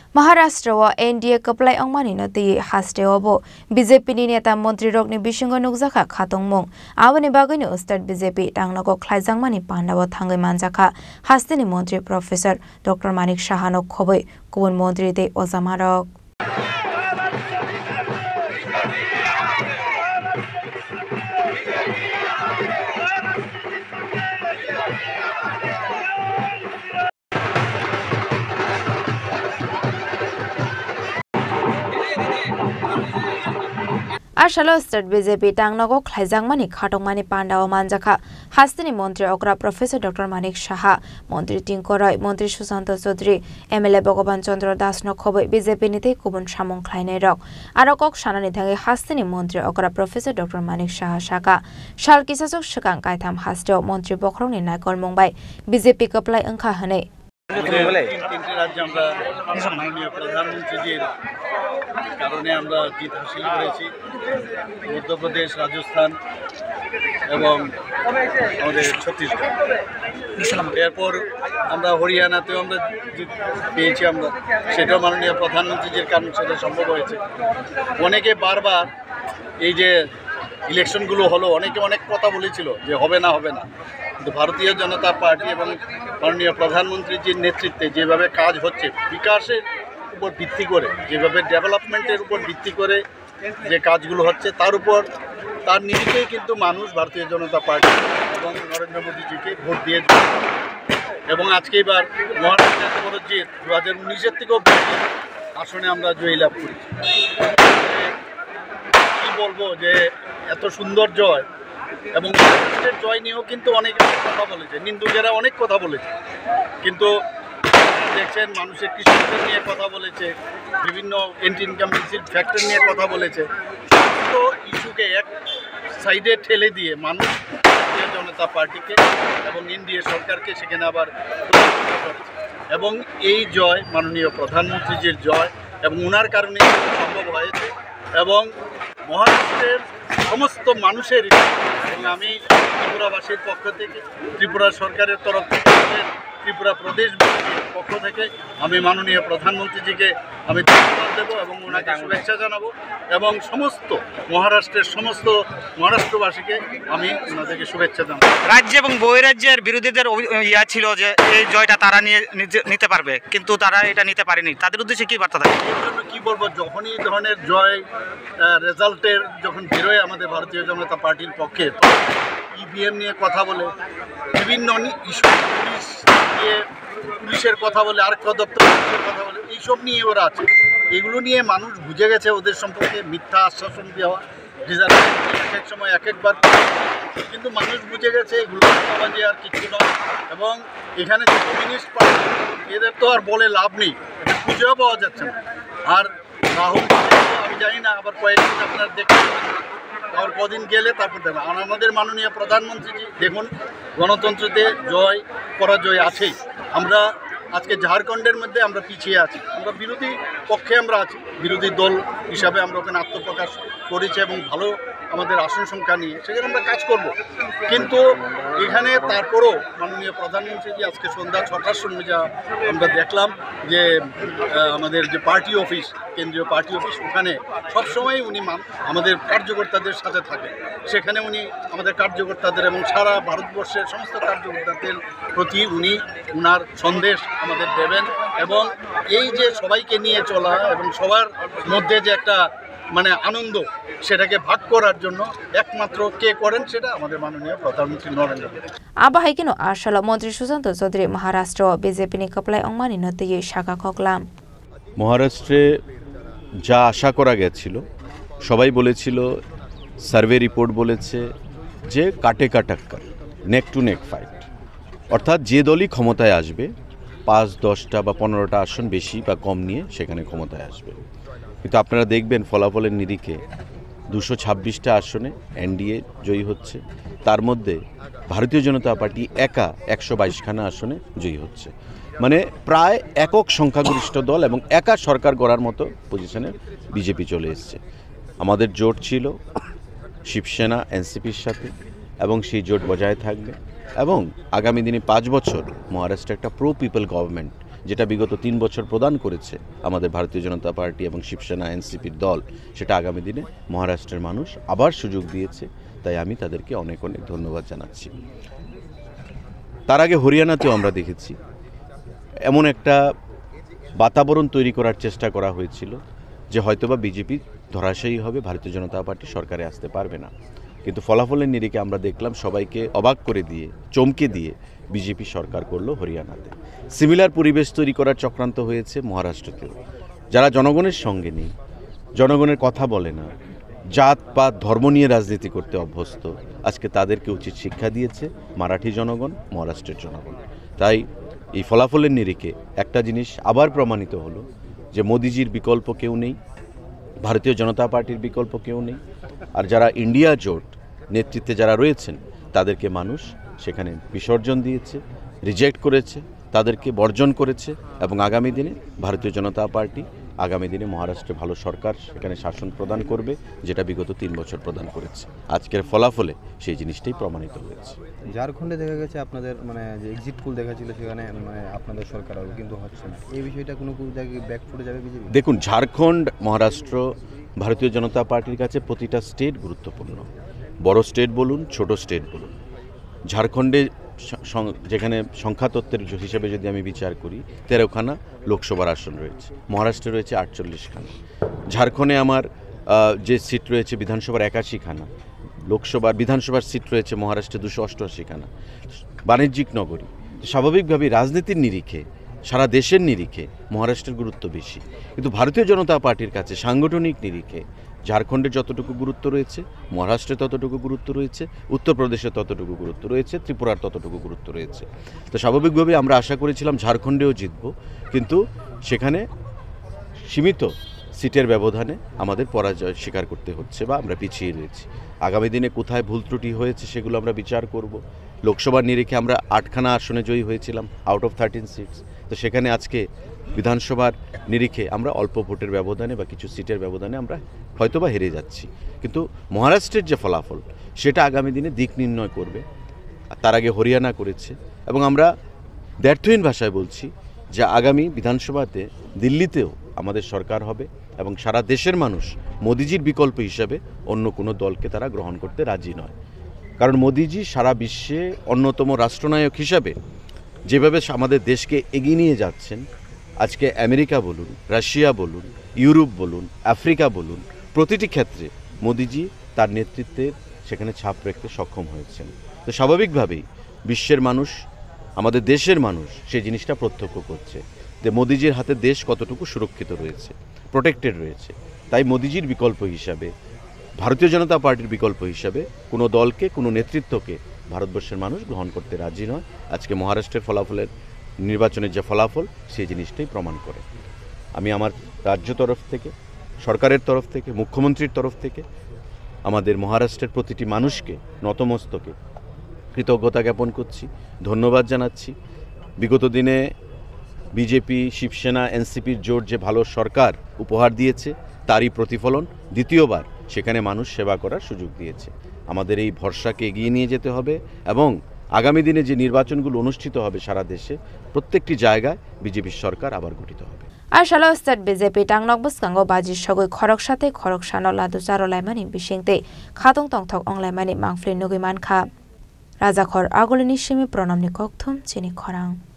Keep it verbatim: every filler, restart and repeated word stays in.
Maharashtra wa N D A kaplai angmani na ti haste obo B J P ni neta Montri Rok ni bisingo nukjaka khatongmung awani bagani Ustad B J P tangnago khlaijangmani pandawa thangai manjaka haste ni Montri Professor Doctor Manik Sahanok khoboi kubun Montri de Ozamarok Ashalo Ustad B J P tangnago khlaijangmani khatongmani pandawa manjaka hastini Montri Okra Professor Doctor Manik Saha Montri Tinkorai Montri Susanto Chaudhary M L A Bhogoban Chandra Das no khoboi B J P nite kubun samong khlainai rok arokok sanani thangai hastini Montri Okra Professor Doctor Manik Saha Saka Shal kisasok sakang kaitham hasteo Montri Bokhrong ni naikor mungbai B J P kaplai angkha hanei তিনটি রাজ্যে আমরা মাননীয় প্রধানমন্ত্রীজির কারণে আমরা জিত হাসিল করেছি মধ্যপ্রদেশ রাজস্থান এবং আমাদের ছত্তিশগড় এরপর আমরা হরিয়ানাতেও আমরা জিত পেয়েছি আমরা সেটাও মাননীয় প্রধানমন্ত্রীজির কারণে সেটা সম্ভব হয়েছে অনেকে বারবার এই যে ইলেকশনগুলো হলো অনেকে অনেক কথা বলেছিল যে হবে না হবে না কিন্তু ভারতীয় জনতা পার্টি এবং মাননীয় প্রধানমন্ত্রীজির নেতৃত্বে যেভাবে কাজ হচ্ছে বিকাশের উপর ভিত্তি করে যেভাবে ডেভেলপমেন্টের উপর ভিত্তি করে যে কাজগুলো হচ্ছে তার উপর তার নিরিখেই কিন্তু মানুষ ভারতীয় জনতা পার্টি এবং নরেন্দ্র মোদীজিকে ভোট দিয়ে এবং আজকে এবার মহারাষ্ট্র এত বড় জিত দু হাজার উনিশের থেকেও বেশি আসনে আমরা জয়লাভ করেছি কী বলবো যে এত সুন্দর জয় এবং মহারাষ্ট্রের জয় নিয়েও কিন্তু অনেক কথা বলেছে নিন্দুকেরা অনেক কথা বলেছে কিন্তু দেখছেন মানুষের কৃষকদের নিয়ে কথা বলেছে বিভিন্ন এন্টি ইনকামবেন্সির ফ্যাক্টর নিয়ে কথা বলেছে সমস্ত ইস্যুকে এক সাইডে ঠেলে দিয়ে মানুষ ভারতীয় জনতা পার্টিকে এবং এনডিএ সরকারকে সেখানে আবার করেছে এবং এই জয় মাননীয় প্রধানমন্ত্রীজির জয় এবং ওনার কারণে সম্ভব হয়েছে এবং মহারাষ্ট্রের সমস্ত মানুষের এবং আমি ত্রিপুরাবাসীর পক্ষ থেকে ত্রিপুরা সরকারের তরফ থেকে ত্রিপুরা প্রদেশবাসীর পক্ষ থেকে আমি মাননীয় প্রধানমন্ত্রীজিকে আমি ধন্যবাদ দেবো এবং ওনাকে শুভেচ্ছা জানাবো এবং সমস্ত মহারাষ্ট্রের সমস্ত মহারাষ্ট্রবাসীকে আমি ওনাদেরকে শুভেচ্ছা জানাবো রাজ্য এবং বহিরাজ্যের বিরোধীদের ইয়া ছিল যে এই জয়টা তারা নিয়ে নিতে পারবে কিন্তু তারা এটা নিতে পারেনি তাদের উদ্দেশ্যে কী বার্তা থাকে এর জন্য কী বলবো যখনই এই ধরনের জয় রেজাল্টের যখন বেরোয় আমাদের ভারতীয় জনতা পার্টির পক্ষে ইভিএম নিয়ে কথা বলে বিভিন্ন ইস্যু পুলিশ নিয়ে পুলিশের কথা বলে আরক্ষা দপ্তরের কথা বলে এইসব নিয়ে ওরা আছে এগুলো নিয়ে মানুষ বুঝে গেছে ওদের সম্পর্কে মিথ্যা আশ্বাসন দেওয়া রিজার্ভেশন এক এক সময় এক একবার কিন্তু মানুষ বুঝে গেছে এগুলো সমাজে আর কিছু নয় এবং এখানে যে কমিউনিস্ট পার্টি এদের তো আর বলে লাভ নেই এটা খুঁজেও পাওয়া যাচ্ছে না আর রাহুল আমি জানি না আবার কয়েকদিন আপনার দেখতে আর কদিন গেলে তারপর দেবে আর আমাদের মাননীয় প্রধানমন্ত্রীজি দেখুন গণতন্ত্রতে জয় পরাজয় আছেই আমরা আজকে ঝাড়খণ্ডের মধ্যে আমরা পিছিয়ে আছি আমরা বিরোধী পক্ষে আমরা আছি বিরোধী দল হিসাবে আমরা ওখানে আত্মপ্রকাশ করেছি এবং ভালো আমাদের আসন সংখ্যা নিয়ে সেখানে আমরা কাজ করব কিন্তু এখানে তারপরও মাননীয় প্রধানমন্ত্রীজি আজকে সন্ধ্যা ছটার সময় যা আমরা দেখলাম যে আমাদের যে পার্টি অফিস কেন্দ্রীয় পার্টি অফিস ওখানে সবসময় উনি আমাদের কার্যকর্তাদের সাথে থাকেন সেখানে উনি আমাদের কার্যকর্তাদের এবং সারা ভারতবর্ষের সমস্ত কার্যকর্তাদের প্রতি উনি উনার সন্দেশ আমাদের দেবেন এবং এই যে সবাইকে নিয়ে চলা এবং সবার মধ্যে যে একটা মানে আনন্দ সেটাকে ভাগ করার জন্য একমাত্র কে করেন সেটা আমাদের মাননীয় প্রধানমন্ত্রী নরেন্দ্র মোদী আবাহাইকিনো আশাল মন্ত্রী সুশান্ত চৌধুরী মহারাষ্ট্র বিজেপি নি কাপ্লাই অংমানি নতে শাখা খকলাম মহারাষ্ট্রে যা আশা করা গেছিল সবাই বলেছিল সার্ভে রিপোর্ট বলেছে যে কাটে কাটাক্কার নেক টু নেক ফাইট অর্থাৎ যে দলই ক্ষমতায় আসবে পাঁচ দশটা বা পনেরোটা আসন বেশি বা কম নিয়ে সেখানে ক্ষমতায় আসবে কিন্তু আপনারা দেখবেন ফলাফলের নিরিখে দুশো ছাব্বিশটা আসনে এনডিএ জয়ী হচ্ছে তার মধ্যে ভারতীয় জনতা পার্টি একা একশো বাইশখানা আসনে জয়ী হচ্ছে মানে প্রায় একক সংখ্যাগরিষ্ঠ দল এবং একা সরকার গড়ার মতো পজিশনে বিজেপি চলে এসছে আমাদের জোট ছিল শিবসেনা এনসিপির সাথে এবং সেই জোট বজায় থাকবে এবং আগামী দিনে পাঁচ বছর মহারাষ্ট্রে একটা প্রো পিপল গভর্নমেন্ট যেটা বিগত তিন বছর প্রদান করেছে আমাদের ভারতীয় জনতা পার্টি এবং শিবসেনা এনসিপির দল, সেটা আগামী দিনে মহারাষ্ট্রের মানুষ আবার সুযোগ দিয়েছে। তাই আমি তাদেরকে অনেক অনেক ধন্যবাদ জানাচ্ছি। তার আগে হরিয়ানাতেও আমরা দেখেছি এমন একটা বাতাবরণ তৈরি করার চেষ্টা করা হয়েছিল যে হয়তোবা বিজেপি ধরাশায়ী হবে, ভারতীয় জনতা পার্টি সরকারে আসতে পারবে না। কিন্তু ফলাফলের নিরিখে আমরা দেখলাম সবাইকে অবাক করে দিয়ে, চমকে দিয়ে বিজেপি সরকার করলো হরিয়ানাতে। সিমিলার পরিবেশ তৈরি করার চক্রান্ত হয়েছে মহারাষ্ট্রতেও। যারা জনগণের সঙ্গে নেই, জনগণের কথা বলে না, জাত পাত ধর্ম নিয়ে রাজনীতি করতে অভ্যস্ত, আজকে তাদেরকে উচিত শিক্ষা দিয়েছে মারাঠি জনগণ, মহারাষ্ট্রের জনগণ। তাই এই ফলাফলের নিরিখে একটা জিনিস আবার প্রমাণিত হলো যে মোদিজির বিকল্প কেউ নেই, ভারতীয় জনতা পার্টির বিকল্প কেউ নেই। আর যারা ইন্ডিয়া জোট নেতৃত্বে যারা রয়েছেন তাদেরকে মানুষ সেখানে বিসর্জন দিয়েছে, রিজেক্ট করেছে, তাদেরকে বর্জন করেছে। এবং আগামী দিনে ভারতীয় জনতা পার্টি আগামী দিনে মহারাষ্ট্রে ভালো সরকার সেখানে শাসন প্রদান করবে, যেটা বিগত তিন বছর প্রদান করেছে। আজকের ফলাফলে সেই জিনিসটাই প্রমাণিত হয়েছে। ঝাড়খণ্ডে দেখা গেছে আপনাদের মানে যে এক্সিট পোল দেখা ছিল সেখানে মানে আপনাদের সরকার হবে, কিন্তু হচ্ছে না। এই বিষয়টা কোনো কোনো জায়গায় ব্যাকফুটে যাবে বিজেপি? দেখুন, ঝাড়খণ্ড, মহারাষ্ট্র ভারতীয় জনতা পার্টির কাছে প্রতিটা স্টেট গুরুত্বপূর্ণ। বড় স্টেট বলুন, ছোট স্টেট বলুন। ঝাড়খণ্ডে যেখানে সংখ্যাতত্ত্বের হিসেবে যদি আমি বিচার করি তেরোখানা লোকসভার আসন রয়েছে, মহারাষ্ট্রে রয়েছে আটচল্লিশখানা। ঝাড়খণ্ডে আমার যে সিট রয়েছে বিধানসভার একাশিখানা, লোকসভার বিধানসভার সিট রয়েছে মহারাষ্ট্রে দুশো অষ্টআশিখানা। বাণিজ্যিক নগরী, স্বাভাবিকভাবেই রাজনীতির নিরিখে, সারা দেশের নিরিখে মহারাষ্ট্রের গুরুত্ব বেশি। কিন্তু ভারতীয় জনতা পার্টির কাছে সাংগঠনিক নিরিখে ঝাড়খণ্ডের যতটুকু গুরুত্ব রয়েছে, মহারাষ্ট্রে ততটুকু গুরুত্ব রয়েছে, উত্তরপ্রদেশে ততটুকু গুরুত্ব রয়েছে, ত্রিপুরার ততটুকু গুরুত্ব রয়েছে। তো স্বাভাবিকভাবে আমরা আশা করেছিলাম ঝাড়খণ্ডেও জিতব, কিন্তু সেখানে সীমিত সিটের ব্যবধানে আমাদের পরাজয় স্বীকার করতে হচ্ছে বা আমরা পিছিয়ে রয়েছি। আগামী দিনে কোথায় ভুল ত্রুটি হয়েছে সেগুলো আমরা বিচার করব। লোকসভার নিরিখে আমরা আটখানা আসনে জয়ী হয়েছিলাম আউট অফ থার্টিন সিটস। তো সেখানে আজকে বিধানসভার নিরিখে আমরা অল্প ভোটের ব্যবধানে বা কিছু সিটের ব্যবধানে আমরা হয়তোবা হেরে যাচ্ছি। কিন্তু মহারাষ্ট্রের যে ফলাফল সেটা আগামী দিনে দিক নির্ণয় করবে। তার আগে হরিয়ানা করেছে এবং আমরা দ্ব্যর্থহীন ভাষায় বলছি যে আগামী বিধানসভাতে দিল্লিতেও আমাদের সরকার হবে এবং সারা দেশের মানুষ মোদিজির বিকল্প হিসাবে অন্য কোনো দলকে তারা গ্রহণ করতে রাজি নয়। কারণ মোদিজি সারা বিশ্বে অন্যতম রাষ্ট্রনায়ক হিসাবে যেভাবে আমাদের দেশকে এগিয়ে নিয়ে যাচ্ছেন, আজকে আমেরিকা বলুন, রাশিয়া বলুন, ইউরোপ বলুন, আফ্রিকা বলুন, প্রতিটি ক্ষেত্রে মোদিজি তার নেতৃত্বে সেখানে ছাপ রাখতে সক্ষম হয়েছেন। তো স্বাভাবিকভাবেই বিশ্বের মানুষ, আমাদের দেশের মানুষ সেই জিনিসটা প্রত্যক্ষ করছে যে মোদিজির হাতে দেশ কতটুকু সুরক্ষিত রয়েছে, প্রোটেক্টেড রয়েছে। তাই মোদিজির বিকল্প হিসাবে, ভারতীয় জনতা পার্টির বিকল্প হিসাবে কোনো দলকে, কোনো নেতৃত্বকে ভারতবর্ষের মানুষ গ্রহণ করতে রাজি নয়। আজকে মহারাষ্ট্রের ফলাফলের, নির্বাচনের যে ফলাফল সেই জিনিসটাই প্রমাণ করে। আমি আমার রাজ্য তরফ থেকে, সরকারের তরফ থেকে, মুখ্যমন্ত্রীর তরফ থেকে আমাদের মহারাষ্ট্রের প্রতিটি মানুষকে নতমস্তকে কৃতজ্ঞতা জ্ঞাপন করছি, ধন্যবাদ জানাচ্ছি। বিগত দিনে বিজেপি, শিবসেনা, এনসিপির জোট যে ভালো সরকার উপহার দিয়েছে তারই প্রতিফলন দ্বিতীয়বার সেখানে মানুষ সেবা করার সুযোগ দিয়েছে। আমাদের এই ভরসাকে এগিয়ে নিয়ে যেতে হবে এবং আগামী দিনে যে নির্বাচনগুলো অনুষ্ঠিত হবে সারা দেশে প্রত্যেকটি জায়গায় বিজেপির সরকার আবার গঠিত হবে। আর সালাস্তার বিজেপি টাংনক বসকাঙ্গ বাজি সগৈ খরক সাথে খরক সানো লাদু চারলাইমানি বিশিংতে খাতং তংথক অংলাইমানি মাংফ্লি নুগৈ মানখা রাজাখর আগলিনি সিমি প্রণামনি ককথুম চিনি খরাং।